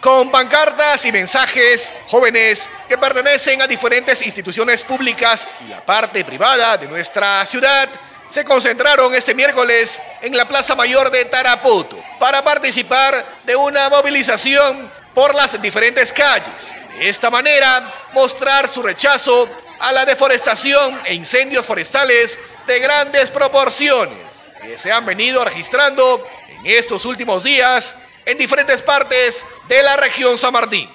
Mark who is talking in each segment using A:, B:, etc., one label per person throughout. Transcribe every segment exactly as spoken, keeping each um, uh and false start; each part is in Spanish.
A: con pancartas y mensajes, jóvenes que pertenecen a diferentes instituciones públicas y la parte privada de nuestra ciudad se concentraron este miércoles en la Plaza Mayor de Tarapoto para participar de una movilización por las diferentes calles. De esta manera, mostrar su rechazo a la deforestación e incendios forestales de grandes proporciones que se han venido registrando en estos últimos días en diferentes partes de la región San Martín.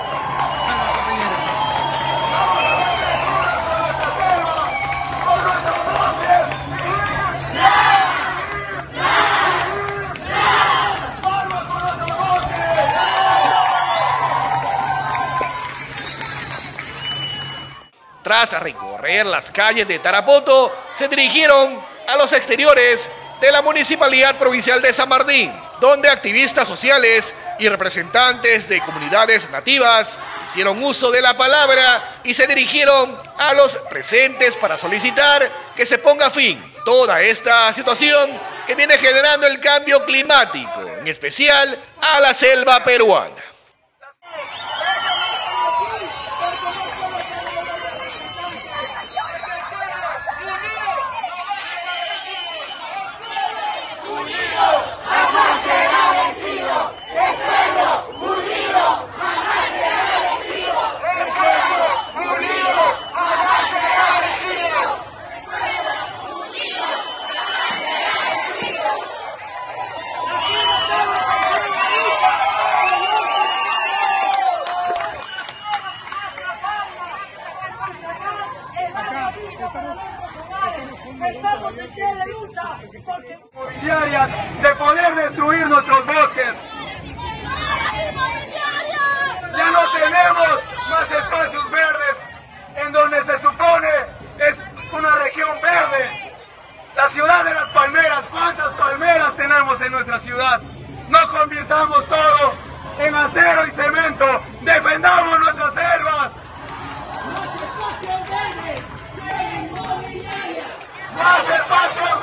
A: Tras recorrer las calles de Tarapoto, se dirigieron a los exteriores de la Municipalidad Provincial de San Martín, donde activistas sociales y representantes de comunidades nativas hicieron uso de la palabra y se dirigieron a los presentes para solicitar que se ponga fin a toda esta situación que viene generando el cambio climático, en especial a la selva peruana.
B: Estamos en pie de lucha inmobiliarias de poder destruir nuestros bosques. Ya no tenemos más espacios verdes en donde se supone es una región verde. La ciudad de las palmeras, ¿cuántas palmeras tenemos en nuestra ciudad? No convirtamos todo en acero y cemento. Defendamos nuestras selvas. Más espacios verdes, más espacios